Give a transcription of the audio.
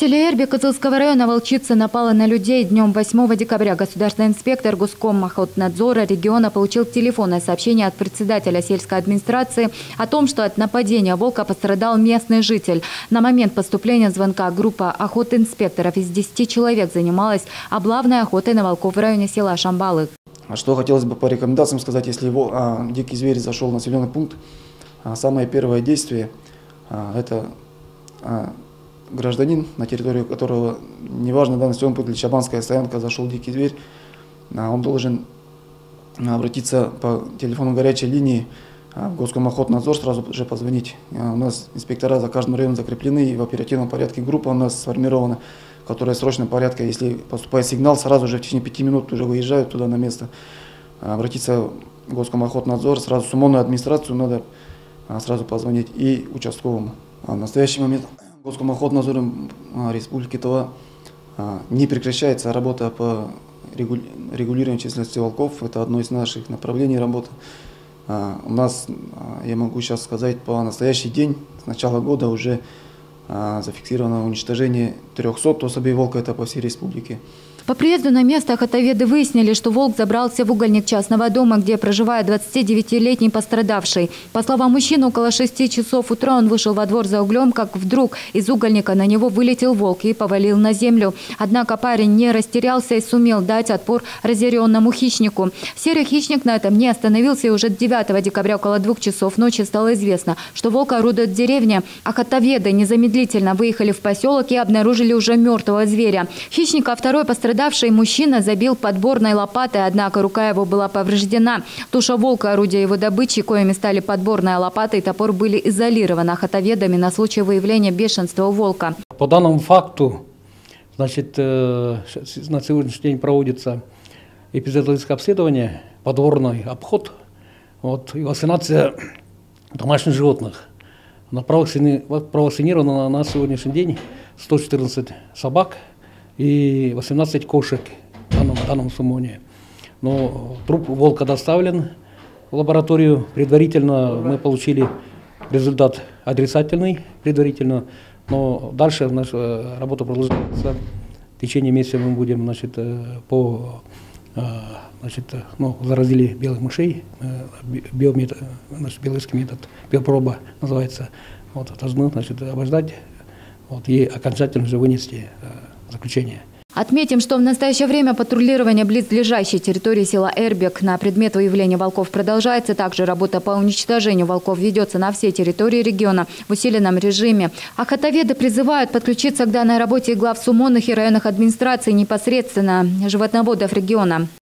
селе Эрбек Кызылского района волчица напала на людей. Днем 8 декабря государственный инспектор Госкомохотнадзора региона получил телефонное сообщение от председателя сельской администрации о том, что от нападения волка пострадал местный житель. На момент поступления звонка группа охотинспекторов из 10 человек занималась облавной охотой на волков в районе села Шамбалы. Что хотелось бы по рекомендациям сказать, если дикий зверь зашел в населенный пункт, самое первое действие – это гражданин, на территорию которого, неважно, да, населенный пункт или Чабанская стоянка, зашел дикий зверь, он должен обратиться по телефону горячей линии в Госкомохотнадзор, сразу же позвонить. У нас инспектора за каждым районом закреплены, и в оперативном порядке группа у нас сформирована, которая в срочном порядке, если поступает сигнал, сразу же в течение 5 минут уже выезжают туда на место. Обратиться в Госкомохотнадзор, сразу в СУМОНную администрацию надо сразу позвонить и участковому. В настоящий момент Госкомохотнадзором Республики Тыва не прекращается работа по регулированию численности волков. Это одно из наших направлений работы. У нас, я могу сейчас сказать, по настоящий день, с начала года уже зафиксировано уничтожение 300 особей волка, это по всей республике. По приезду на место охотоведы выяснили, что волк забрался в угольник частного дома, где проживает 29-летний пострадавший. По словам мужчины, около 6 часов утра он вышел во двор за углем, как вдруг из угольника на него вылетел волк и повалил на землю. Однако парень не растерялся и сумел дать отпор разъяренному хищнику. Серый хищник на этом не остановился, и уже 9 декабря около 2 часов ночи стало известно, что волк орудует в деревне. Охотоведы незамедлительно выехали в поселок и обнаружили уже мертвого зверя. Хищника второй пострадавший мужчина забил подборной лопатой, однако рука его была повреждена. Туша волка, орудие его добычи, коими стали подборная лопата и топор, были изолированы охотоведами на случай выявления бешенства у волка. По данному факту, значит, на сегодняшний день проводится эпизодологическое обследование, подворный обход, и вакцинация домашних животных. Провакцинировано на сегодняшний день 114 собак и 18 кошек в данном СУМОНе. Но труп волка доставлен в лабораторию. Предварительно мы получили результат отрицательный предварительно, но дальше наша работа продолжается. В течение месяца мы будем, заразили белых мышей, биологический метод, биопроба называется. Должны, обождать и окончательно уже вынести заключение. Отметим, что в настоящее время патрулирование близлежащей территории села Эрбек на предмет выявления волков продолжается. Также работа по уничтожению волков ведется на всей территории региона в усиленном режиме. Охотоведы призывают подключиться к данной работе и глав СУМОНных и районных администраций, непосредственно животноводов региона.